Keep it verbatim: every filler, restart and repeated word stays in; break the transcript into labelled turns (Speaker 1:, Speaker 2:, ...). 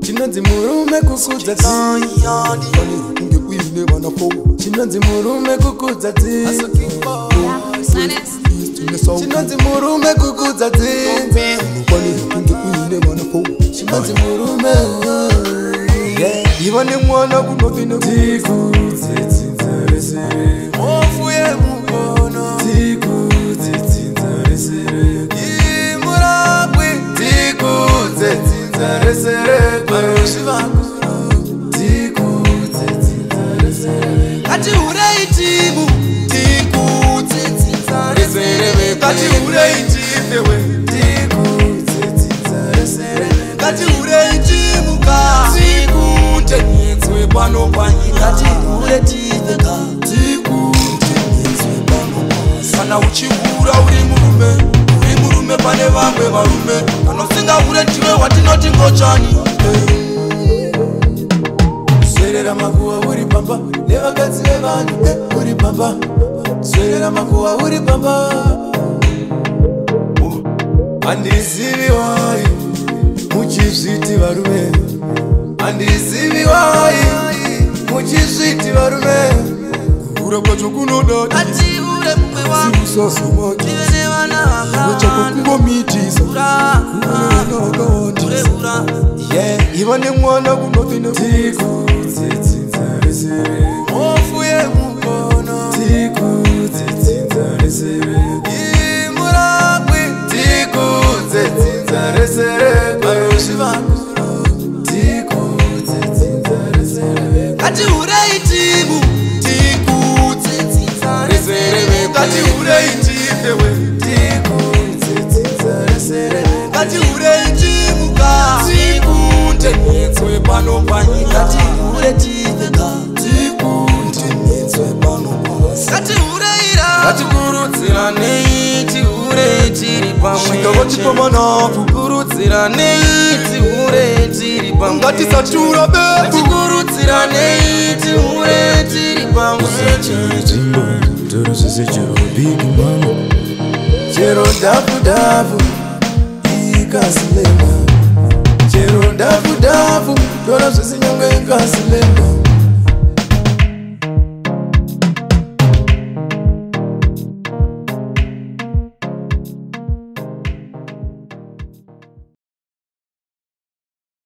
Speaker 1: chinonzi murume kukudza dzini uine vana four chinonzi murume kukudza dzini chinonzi murume kukudza dzini uine vana four chinonzi murume iva nemwana kunopinda dzikudze dzinzaresere ofuye mugono dzikudze dzinzaresere imurapwi dzikudze dzinzaresere dzikudze dzinzaresere kati urei timu dzikudze dzinzaresere kati urei tifewe dzikudze dzinzaresere kati urei timu ka nyetswe pano panyika kati ure tiveka tikute nyetswe pano pasi kana uchikura uri murume uri murume pane vamwe varume vanosinga ure tive watinoti ngochani serera makuwa uri pamba nevakadzi vevanhu uri pamba serera makuwa uri pamba handizivi wai muchizviti varume handizivi wai muchizviti varume kura kwacho kunoda ati ure mumwe wangu tive nevana vakawanda kungomitisa kunaona wakawandisa iva nemwana kunopinda dzikudze dzinzaresere ofuye mugono dzikudze dzinzaresere imurapwi dzikudze dzinzaresere varozvivangu kati urei timu tikudze dzinzaresere kati urei tifewe tikudze dzinzaresere kati urei timu ka tikunde nyetswe pano panyika kati ure tifeka tikunde nyetswe pano pasi kati ureira kati kurudziranei tiure tiri pamwe chikavotipamanafu kurudziranei tiure tiri pamwe ngatisatura bebu kurudziranei tiure tiri pamwe chero zvese chero big mama chero dafu dafu ikasilenga chero dafu dafu ndora zvese nyanga ikasilenga